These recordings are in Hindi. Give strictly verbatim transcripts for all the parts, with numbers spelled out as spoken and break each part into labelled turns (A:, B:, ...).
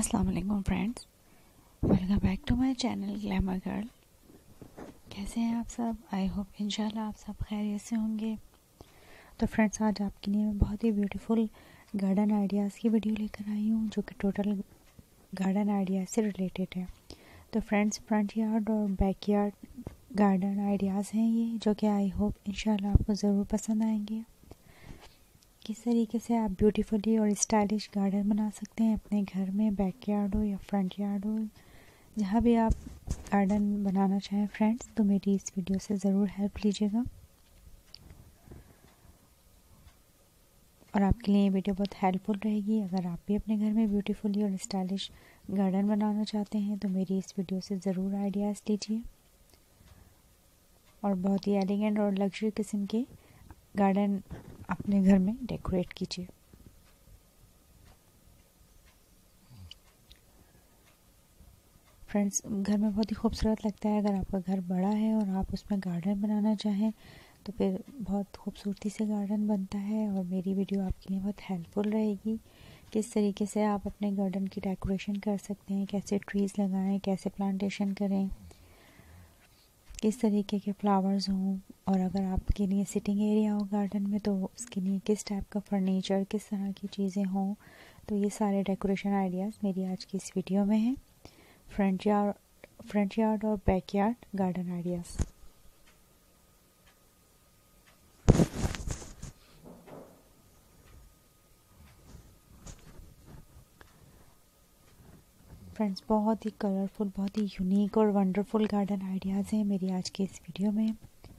A: अस्सलाम वालेकुम friends, welcome back to my channel glamour girl. कैसे हैं आप सब? आई होप इंशाल्लाह आप सब खैरियत से होंगे। तो फ्रेंड्स, आज आपके लिए मैं बहुत ही ब्यूटीफुल गार्डन आइडियाज़ की वीडियो लेकर आई हूँ, जो कि टोटल गार्डन आइडियाज़ से रिलेटेड है। तो फ्रेंड्स, फ्रंट यार्ड और बैक यार्ड गार्डन आइडियाज़ हैं ये, जो कि आई होप इंशाल्लाह आपको ज़रूर पसंद आएंगे। किस तरीके से आप ब्यूटीफुली और स्टाइलिश गार्डन बना सकते हैं अपने घर में, बैक यार्ड हो या फ्रंट यार्ड हो, जहाँ भी आप गार्डन बनाना चाहें फ्रेंड्स, तो मेरी इस वीडियो से ज़रूर हेल्प लीजिएगा। और आपके लिए ये वीडियो बहुत हेल्पफुल रहेगी। अगर आप भी अपने घर में ब्यूटीफुली और स्टाइलिश गार्डन बनाना चाहते हैं तो मेरी इस वीडियो से ज़रूर आइडियाज़ लीजिए और बहुत ही एलिगेंट और लग्जरी किस्म के गार्डन अपने घर में डेकोरेट कीजिए। फ्रेंड्स, घर में बहुत ही खूबसूरत लगता है। अगर आपका घर बड़ा है और आप उसमें गार्डन बनाना चाहें तो फिर बहुत खूबसूरती से गार्डन बनता है। और मेरी वीडियो आपके लिए बहुत हेल्पफुल रहेगी, किस तरीके से आप अपने गार्डन की डेकोरेशन कर सकते हैं, कैसे ट्रीज़ लगाएं, कैसे प्लांटेशन करें, किस तरीके के फ्लावर्स हों, और अगर आपके लिए सिटिंग एरिया हो गार्डन में तो उसके लिए किस टाइप का फर्नीचर, किस तरह की चीज़ें हों। तो ये सारे डेकोरेशन आइडियाज़ मेरी आज की इस वीडियो में हैं। फ्रंट यार्ड फ्रंट यार्ड और back yard garden ideas. Friends, बहुत ही कलरफुल, बहुत ही यूनिक और वंडरफुल गार्डन आइडियाज़ हैं मेरी आज की इस वीडियो में।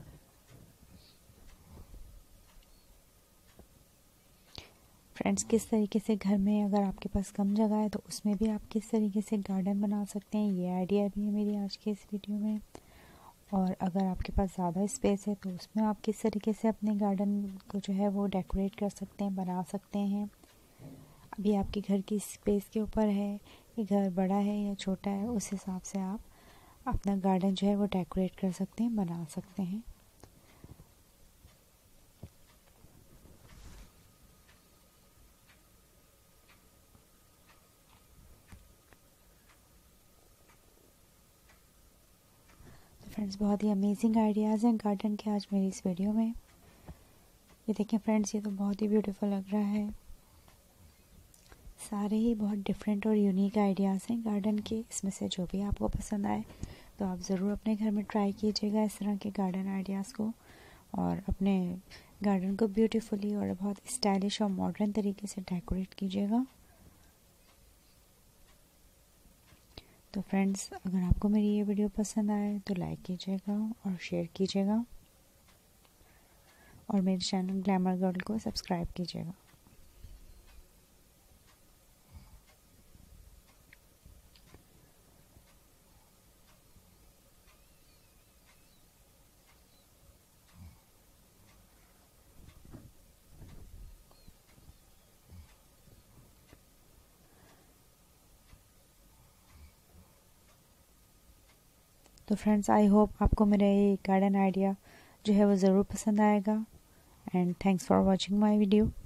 A: फ्रेंड्स, किस तरीके से घर में अगर आपके पास कम जगह है तो उसमें भी आप किस तरीके से गार्डन बना सकते हैं, ये आइडिया भी है मेरी आज के इस वीडियो में। और अगर आपके पास ज़्यादा स्पेस है तो उसमें आप किस तरीके से अपने गार्डन को जो है वो डेकोरेट कर सकते हैं, बना सकते हैं। अभी आपके घर की स्पेस के ऊपर है कि घर बड़ा है या छोटा है, उस हिसाब से आप अपना गार्डन जो है वो डेकोरेट कर सकते हैं, बना सकते हैं। फ्रेंड्स, बहुत ही अमेजिंग आइडियाज़ हैं गार्डन के आज मेरी इस वीडियो में। ये देखें फ्रेंड्स, ये तो बहुत ही ब्यूटीफुल लग रहा है। सारे ही बहुत डिफरेंट और यूनिक आइडियाज़ हैं गार्डन के। इसमें से जो भी आपको पसंद आए तो आप ज़रूर अपने घर में ट्राई कीजिएगा इस तरह के गार्डन आइडियाज़ को, और अपने गार्डन को ब्यूटीफुली और बहुत स्टाइलिश और मॉडर्न तरीके से डेकोरेट कीजिएगा। तो फ्रेंड्स, अगर आपको मेरी ये वीडियो पसंद आए तो लाइक कीजिएगा और शेयर कीजिएगा, और मेरे चैनल ग्लैमर गर्ल को सब्सक्राइब कीजिएगा। तो फ्रेंड्स, आई होप आपको मेरा ये गार्डन आइडिया जो है वो ज़रूर पसंद आएगा। And thanks for watching my video.